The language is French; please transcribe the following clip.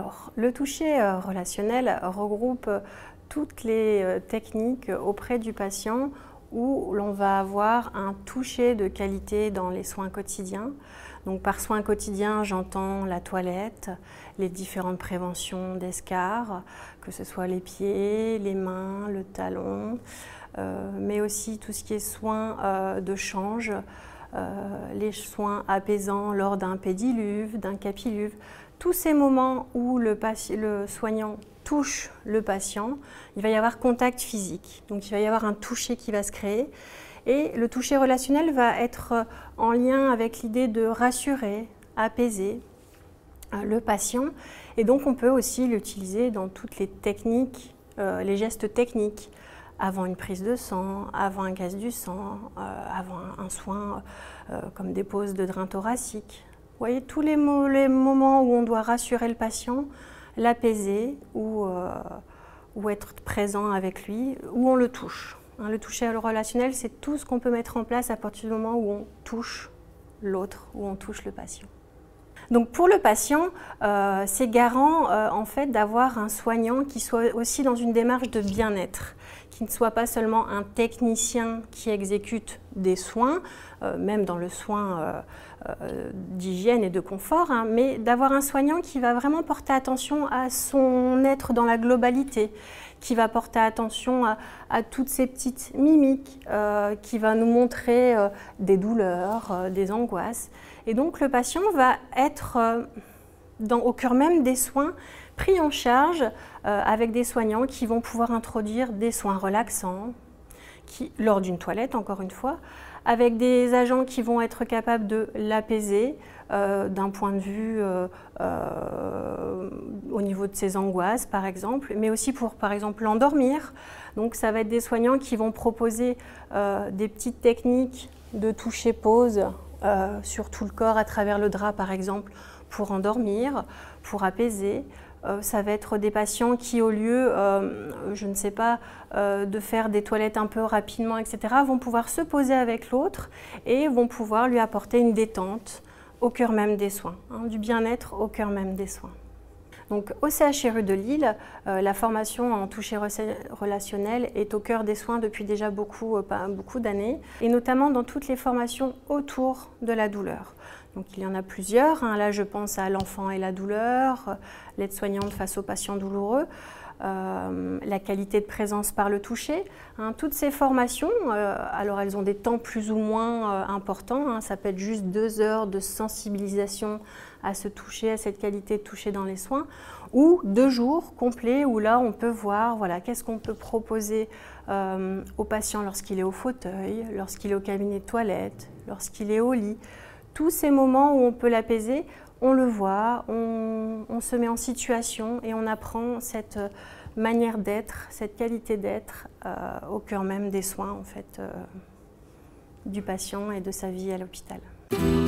Alors, le toucher relationnel regroupe toutes les techniques auprès du patient où l'on va avoir un toucher de qualité dans les soins quotidiens. Donc, par soins quotidiens, j'entends la toilette, les différentes préventions d'escarres, que ce soit les pieds, les mains, le talon, mais aussi tout ce qui est soins de change, les soins apaisants lors d'un pédiluve, d'un capiluve. Tous ces moments où le soignant touche le patient, il va y avoir contact physique. Donc il va y avoir un toucher qui va se créer. Et le toucher relationnel va être en lien avec l'idée de rassurer, apaiser le patient. Et donc on peut aussi l'utiliser dans toutes les techniques, les gestes techniques, avant une prise de sang, avant un gaz du sang, avant un soin comme des poses de drain thoracique. Vous voyez, tous les moments où on doit rassurer le patient, l'apaiser ou être présent avec lui, où on le touche. Le toucher relationnel, c'est tout ce qu'on peut mettre en place à partir du moment où on touche l'autre, où on touche le patient. Donc pour le patient, c'est garant en fait d'avoir un soignant qui soit aussi dans une démarche de bien-être, qui ne soit pas seulement un technicien qui exécute des soins, même dans le soin d'hygiène et de confort, mais d'avoir un soignant qui va vraiment porter attention à son être dans la globalité, qui va porter attention à toutes ces petites mimiques, qui va nous montrer des douleurs, des angoisses. Et donc le patient va être au cœur même des soins, pris en charge avec des soignants qui vont pouvoir introduire des soins relaxants, lors d'une toilette encore une fois, avec des agents qui vont être capables de l'apaiser d'un point de vue au niveau de ses angoisses par exemple, mais aussi pour par exemple l'endormir. Donc ça va être des soignants qui vont proposer des petites techniques de toucher-pause sur tout le corps à travers le drap par exemple pour endormir, pour apaiser. Ça va être des patients qui, au lieu, je ne sais pas, de faire des toilettes un peu rapidement, etc., vont pouvoir se poser avec l'autre et vont pouvoir lui apporter une détente au cœur même des soins, du bien-être au cœur même des soins. Donc, au CHRU de Lille, la formation en toucher relationnel est au cœur des soins depuis déjà beaucoup d'années, et notamment dans toutes les formations autour de la douleur. Donc, il y en a plusieurs. Là, je pense à l'enfant et la douleur, l'aide-soignante face aux patients douloureux, la qualité de présence par le toucher. Toutes ces formations, alors elles ont des temps plus ou moins importants. Ça peut être juste 2 heures de sensibilisation à ce toucher, à cette qualité de toucher dans les soins, ou 2 jours complets où là on peut voir qu'est-ce qu'on peut proposer au patient lorsqu'il est au fauteuil, lorsqu'il est au cabinet de toilette, lorsqu'il est au lit. Tous ces moments où on peut l'apaiser, on le voit, on se met en situation et on apprend cette manière d'être, cette qualité d'être au cœur même des soins en fait, du patient et de sa vie à l'hôpital.